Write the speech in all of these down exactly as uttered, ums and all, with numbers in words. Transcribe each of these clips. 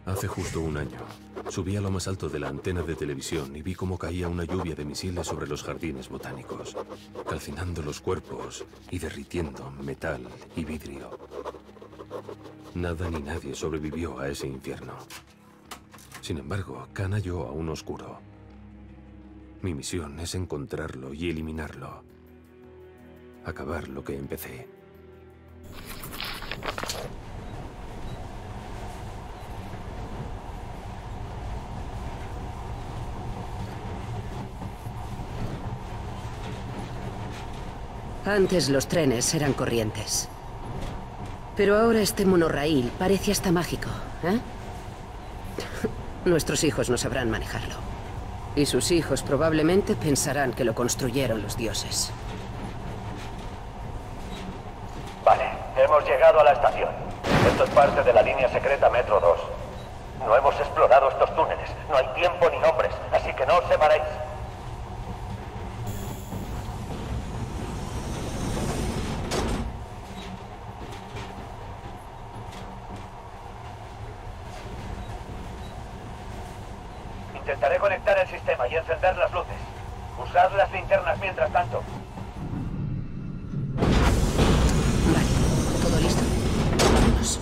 Hace justo un año, subí a lo más alto de la antena de televisión y vi cómo caía una lluvia de misiles sobre los jardines botánicos, calcinando los cuerpos y derritiendo metal y vidrio. Nada ni nadie sobrevivió a ese infierno. Sin embargo, Khan halló a un oscuro. Mi misión es encontrarlo y eliminarlo. Acabar lo que empecé. Antes los trenes eran corrientes. Pero ahora este monorraíl parece hasta mágico, ¿eh? Nuestros hijos no sabrán manejarlo. Y sus hijos probablemente pensarán que lo construyeron los dioses. Vale, hemos llegado a la estación. Esto es parte de la línea secreta Metro dos. No hemos explorado estos túneles. No hay tiempo ni hombres, así que no os separéis. Intentaré conectar el sistema y encender las luces. Usad las linternas mientras tanto. Vale, ¿todo listo? Vámonos.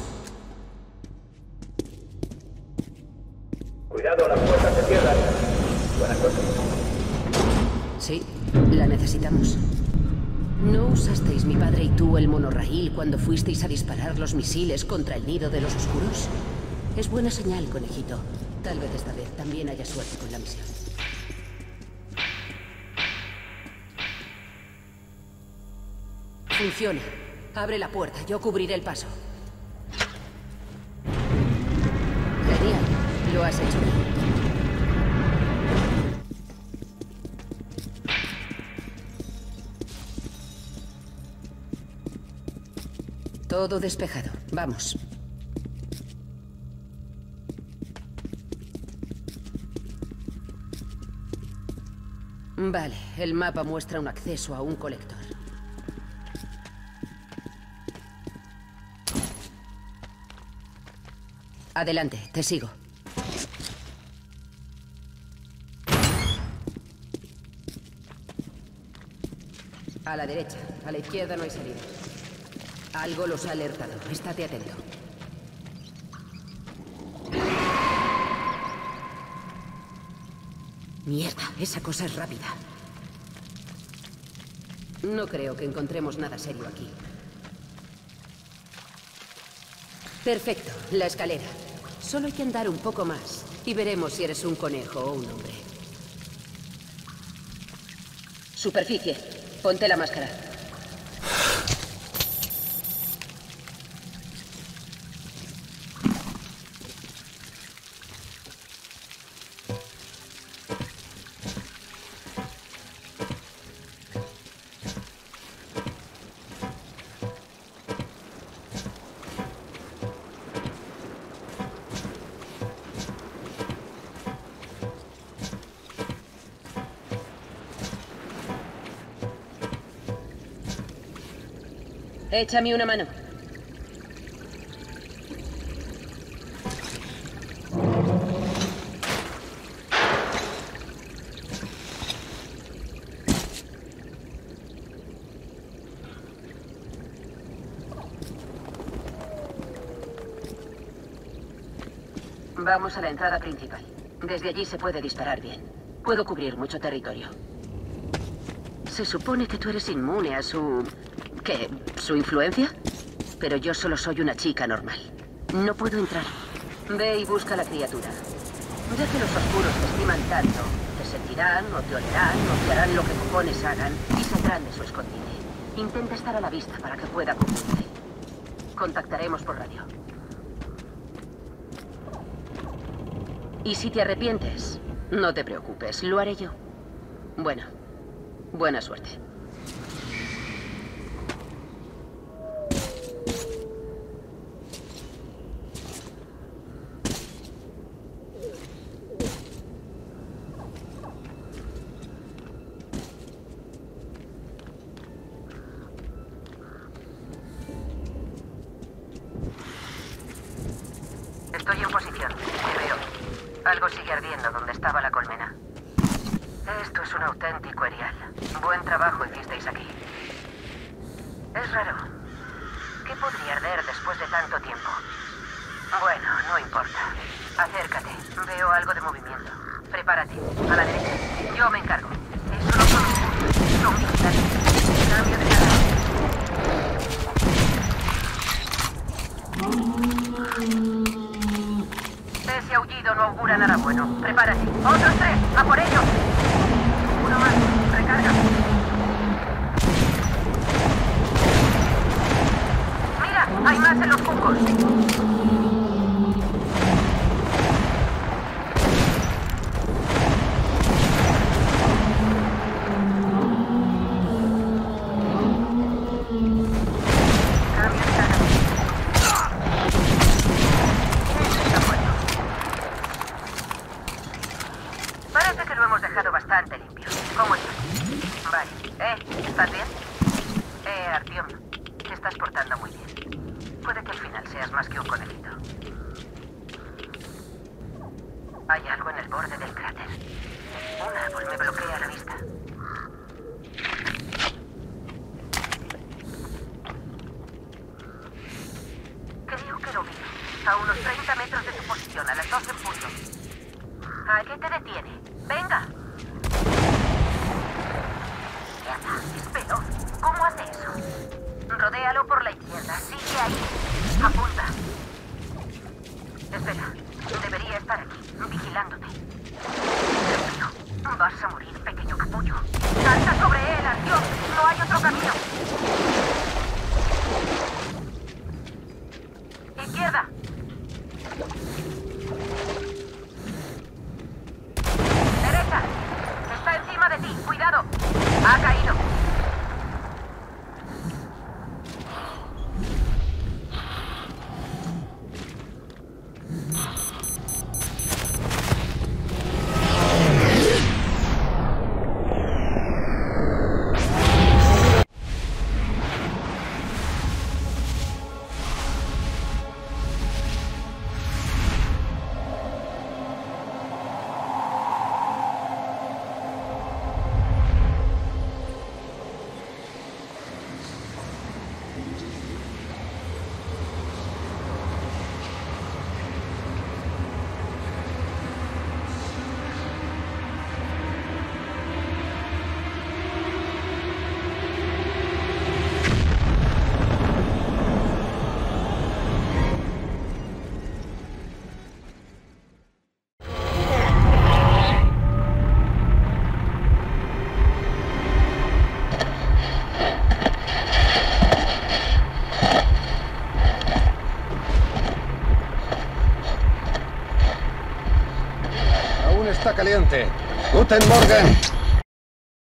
Cuidado, las puertas se cierran. Buena cosa. Sí, la necesitamos. ¿No usasteis mi padre y tú el monorraíl cuando fuisteis a disparar los misiles contra el nido de los oscuros? Es buena señal, conejito. Tal vez esta vez también haya suerte con la misión. Funciona. Abre la puerta, yo cubriré el paso. Genial, lo has hecho bien. Todo despejado. Vamos. Vale, el mapa muestra un acceso a un colector. Adelante, te sigo. A la derecha, a la izquierda no hay salida. Algo los ha alertado, estate atento. Mierda, esa cosa es rápida. No creo que encontremos nada serio aquí. Perfecto, la escalera. Solo hay que andar un poco más y veremos si eres un conejo o un hombre. Superficie. Ponte la máscara. Échame una mano. Vamos a la entrada principal. Desde allí se puede disparar bien. Puedo cubrir mucho territorio. Se supone que tú eres inmune a su... ¿qué? ¿Su influencia? Pero yo solo soy una chica normal. No puedo entrar. Ve y busca a la criatura. Ya que los oscuros te estiman tanto, te sentirán, o te olerán, o te harán lo que cojones hagan, y saldrán de su escondite. Intenta estar a la vista para que pueda cubrirte. Contactaremos por radio. Y si te arrepientes, no te preocupes, lo haré yo. Bueno, buena suerte. Estoy en posición. Algo sigue ardiendo donde estaba la colmena. Esto es un auténtico erial. Buen trabajo hicisteis aquí. Es raro. ¿Qué podría arder después de tanto tiempo? Bueno, no importa. Acércate. Veo algo de movimiento. Prepárate. A la derecha. Yo me encargo. Eso no son los... son vigilantes. Cambio de cara. Ese aullido no augura nada bueno. Prepárate. ¡Otros tres! ¡A por ellos! Uno más. Recarga. ¡Mira! ¡Hay más en los juncos! Hay algo en el borde del cráter. Un árbol me bloquea la vista. Creo que lo vi. A unos treinta metros de su posición, a las doce en punto. ¿A qué te detiene? ¡Venga! Mierda, es veloz. ¿Cómo hace eso? Rodéalo por la izquierda. Sigue ahí. Apunta. Espera. Debería estar aquí, vigilándote. Dios mío, vas a morir, pequeño capullo. ¡Salta sobre él, Artyom! ¡No hay otro camino! ¡Izquierda! ¡Derecha! ¡Está encima de ti! ¡Cuidado! ¡Ha caído! Está caliente. Guten Morgen.